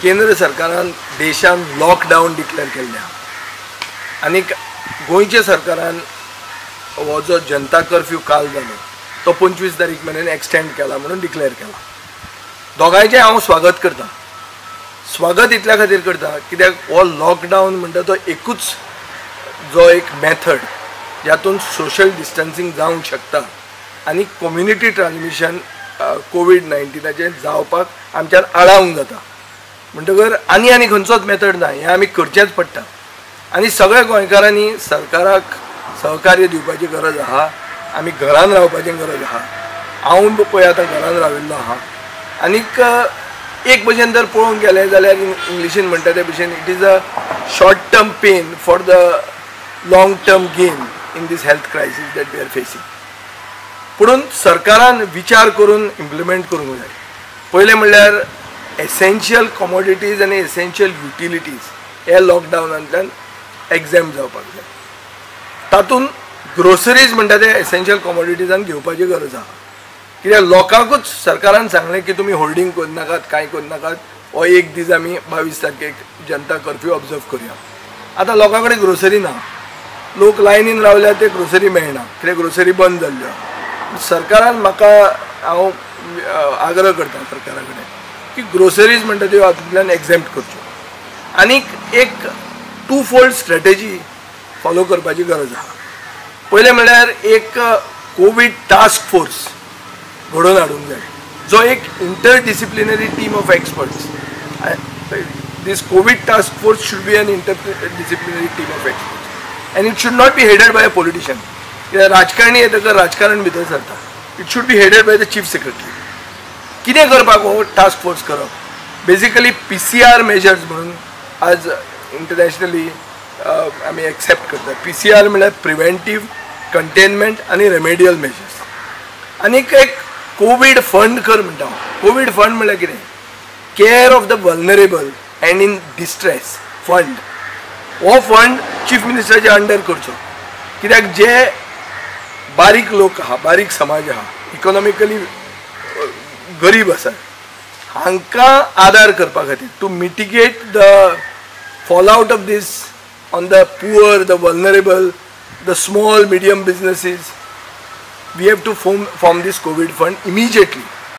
केंद्र सरकारान देशान लॉकडावन डिक्लेअर केल्लें आहा आनी गोंयच्या सरकारान हो जो जनता कर्फ्यू काल जालो तो 25 तारीख मेरेन एक्सटेंड केला म्हणून डिक्लेअर केला. दोगांयचें हांव स्वागत करता. स्वागत इतल्या खातीर करता कित्याक हो लॉकडावन म्हणटा तो एकूच जो एक मेथड जातून सोशल डिस्टन्सिंग जावंक शकता आनी कम्युनिटी ट्रान्समिशन कोविड-19 जावपाक आमच्यान आडावंक जाता. म्हणटकर आनी खंयचोच मेथड ना, हें आमी करचेंच पडटा. आनी सगळ्या गोंयकारांनी सरकाराक सहकार्य दिवपाची गरज आहा. आमी घरान रावपाची गरज आहा. हांव पळय आतां घरान राविल्लो आहा. आनीक एक भशेन जर पळोवंक गेलें जाल्यार इंग्लिशीन म्हणटा ते भशेन it is a short term pain for the long term gain in this health crisis that we are facing. पुणून सरकारान विचार करून इम्प्लिमेंट करूंक जाय. पयलें म्हणल्यार एसेन्शियल कमोडिटीज आनी एसेन्शियल युटिलिटीज हे लॉकडावनांतल्यान एक्झॅम्प जावपाक जाय. तातूंत ग्रोसरीज म्हणटा ते एसेन्शियल कमोडिटीजान घेवपाची गरज आहा. कित्याक लोकांकूच सरकारान सांगलें की तुमी होल्डिंग करूं नाकात, कांय करूं नाकात. हो एक दीस आमी 22 तारखेक जनता कर्फ्यू ऑब्जर्व करुया. आतां लोकां कडेन ग्रोसरी ना, लोक लायनीन रावल्यात ते ग्रोसरी मेळना कित्याक ग्रोसरी बंद जाल्ल्यो. सरकारान म्हाका हांव आग्रह करता सरकारा कडेन की ग्रोसरीज म्हणटा त्यो हातूंतल्यान एक्झॅम्प्ट करच्यो आनीक एक टू फोल्ड स्ट्रॅटेजी फॉलो करपाची गरज आहा. पयलें म्हणल्यार एक कोवीड टास्क फोर्स घडोवन हाडूंक जाय जो एक interdisciplinary team of experts. This COVID task force should be an interdisciplinary team of experts and it should not be headed by a politician. कित्याक राजकारणी येतकर राजकारण भितर सरता. It should be headed by the chief secretary. कितें करपाक हो task force करप? बेसिकली PCR मेजर्स म्हणून आज इंटरनॅशनली आमी एक्सेप्ट करतात. PCR म्हळ्यार प्रिव्हेंटीव, कंटेनमेंट आनी रेमेडियल मेजर्स. आनीक एक कोवीड फंड कर म्हणटा. कोवीड फंड म्हळ्यार कितें? Care of the vulnerable and in distress fund. हो फंड चीफ मिनिस्टराच्या अंडर करचो. कित्याक जे बारीक लोक आहा, बारीक समाज आहा, इकॉनॉमिकली गरीब आसा, हांकां आदार करपा खातीर to mitigate the fallout of this on the poor, the vulnerable, the small medium businesses, we have to form this COVID fund immediately.